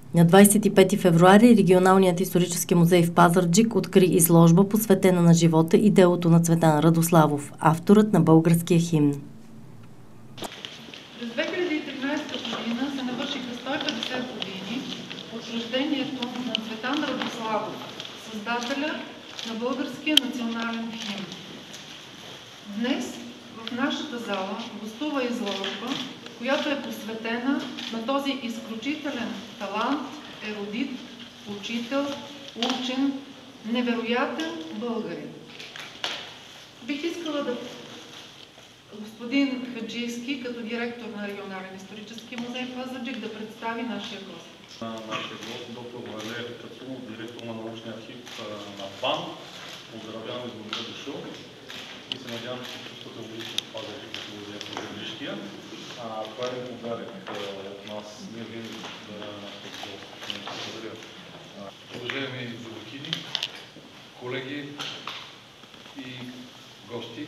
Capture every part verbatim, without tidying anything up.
На двадесет и пети февруари регионалният исторически музей в Пазарджик откри изложба, посветена на живота и делото на Цветан Радославов, авторът на българския химн. През две хиляди и тринадесета година се навършиха сто и петдесет години от рождението на Цветан Радославов, създателя на българския национален химн. Днес в нашата зала гостува изложба, която е посветена на този изключителен талант, ерудит, учител, учен, невероятен българин. Бих искала да господин Хаджийски, като директор на регионален исторически музей в Пазарджик, да представи нашия гост. Нашия гост, доктор Валерий Кацунов, директор на научния архив на БАН. Поздравявам и добре дошъл. И се надявам, че се чувствате отлично в Пазарджик, като го вземе по Пазарджишкия. Това е подарък от нас. Ние винаги да нашия гост. Благодаря. Уважаеми домакини, колеги и гости,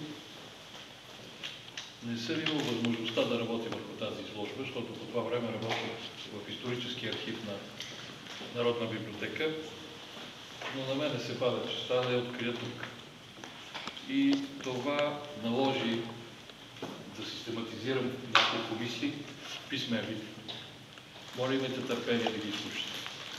не съм имал възможността да работя върху тази изложба, защото по това време работя в исторически архив на Народна библиотека, но на мене се пада честа да я открия тук. И това наложи да систематизирам няколко мисли в писмен вид. Моля, имайте търпение да ги слушате.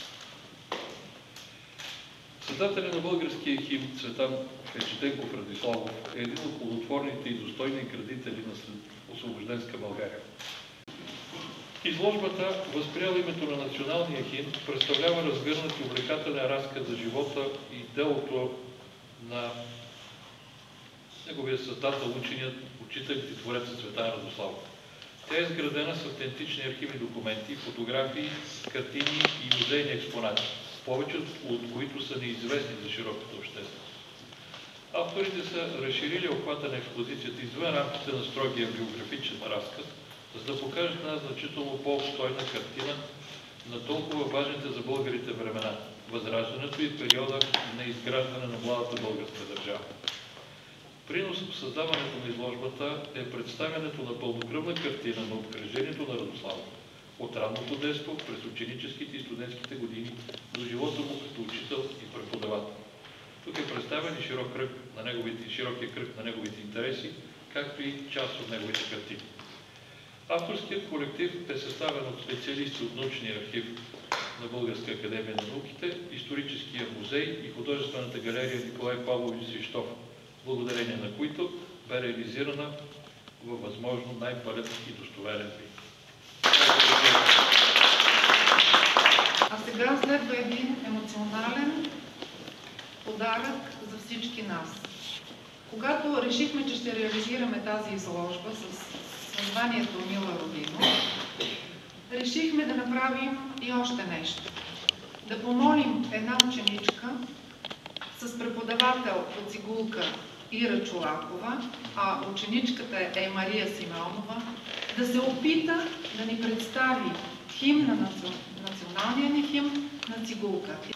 Създателят на българския химн Цветан Хаджитенков Радославов е един от плодотворните и достойни градители на освобожденска България. Изложбата, възприела името на националния химн, представлява разгърнат и увлекателен разказ за живота и делото на неговия създател, ученият, учител и творец Цветан Радославов. Тя е изградена с автентични архивни документи, фотографии, картини и музейни експонати, повечето от които са неизвестни за широката общественост. Авторите са разширили обхвата на експозицията извън рамките на строгия биографичен разказ, за да покажат една значително по-обстойна картина на толкова важните за българите времена, възраждането и периода на изграждане на младата българска държава. Принос в създаването на изложбата е представянето на пълнокръвна картина на обкръжението на Радославов, от ранното детство през ученическите и студентските години до живота му като учител и преподавател. Тук е представен и широк кръг на неговите, широкия кръг на неговите интереси, както и част от неговите картини. Авторският колектив е съставен от специалисти от научния архив на Българска академия на науките, историческия музей и художествената галерия Николай Павлович Свищов, благодарение на които бе реализирана във възможно най-пълен и достоверен вид. А сега следва един емоционален подарък за всички нас. Когато решихме, че ще реализираме тази изложба с названието Мила Родино, решихме да направим и още нещо. Да помолим една ученичка с преподавател по цигулка Ира Чолакова, а ученичката е Мария Симеонова, да се опита да ни представи химн на националния ни химн на цигулка.